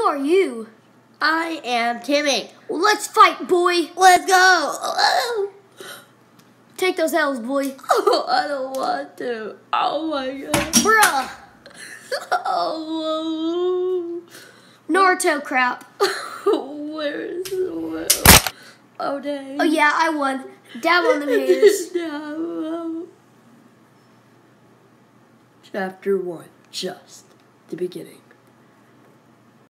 are you? I am Timmy. Well, let's fight, boy. Let's go. Take those L's, boy. Oh, I don't want to. Oh my god. Bruh. Oh. Naruto crap. Where is the world? Oh dang. Oh yeah, I won. Dab on them haters. Chapter 1, just the beginning.